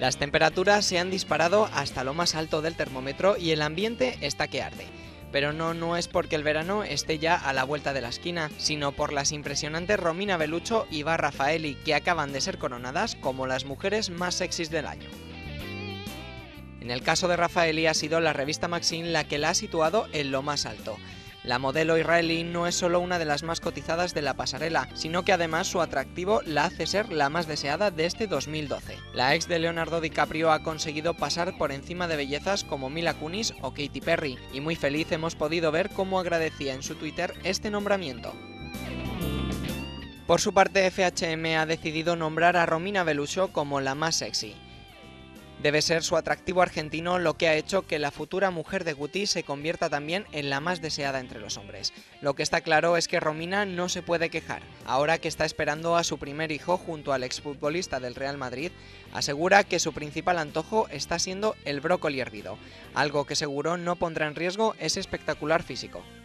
Las temperaturas se han disparado hasta lo más alto del termómetro y el ambiente está que arde. Pero no es porque el verano esté ya a la vuelta de la esquina, sino por las impresionantes Romina Belluccio y Bar Raffaeli, que acaban de ser coronadas como las mujeres más sexys del año. En el caso de Raffaeli ha sido la revista Maxim la que la ha situado en lo más alto. La modelo israelí no es solo una de las más cotizadas de la pasarela, sino que además su atractivo la hace ser la más deseada de este 2012. La ex de Leonardo DiCaprio ha conseguido pasar por encima de bellezas como Mila Kunis o Katy Perry, y muy feliz hemos podido ver cómo agradecía en su Twitter este nombramiento. Por su parte, FHM ha decidido nombrar a Romina Belluccio como la más sexy. Debe ser su atractivo argentino lo que ha hecho que la futura mujer de Guti se convierta también en la más deseada entre los hombres. Lo que está claro es que Romina no se puede quejar. Ahora que está esperando a su primer hijo junto al exfutbolista del Real Madrid, asegura que su principal antojo está siendo el brócoli hervido, algo que seguro no pondrá en riesgo ese espectacular físico.